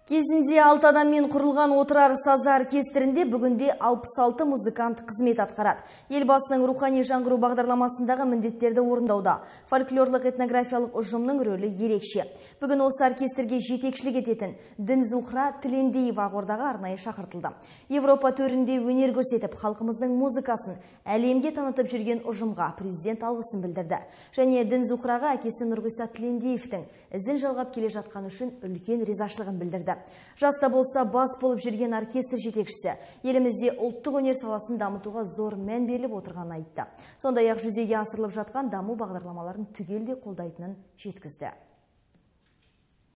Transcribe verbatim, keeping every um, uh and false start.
Кезінде алты адаммен құрылған отырар сазы оркестрінде бүгінде алпыс алты музыкант қызмет атқарады. Елбасының рухани жаңғыру бағдарламасындағы міндеттерді орындауда фольклорлық этнографиялық ұжымның рөлі ерекше. Бүгін осы оркестрге жетекшілік ететін Дінзухра Тілендиева Ақордаға арнайы шақыртылды. Европа төрінде өнер көрсетіп, халқымыздың музыкасын әлемге танытып жүрген ұжымға президент алғысын білдірді. Және Дінзухраға әкесі Нұрғиса Тілендиевтің ізін жалғап келе жатқаны үшін үлкен ризашылығын білдірді. Жаста болса бас болып жүрген оркестр жетекшісі елімізде ұлттық өнер саласын дамытуға зор мән беріліп отырғанын айтты. Сондай-ақ жүзеге асырылып жатқан даму бағдарламаларын түгелдей қолдайтынын жеткізді.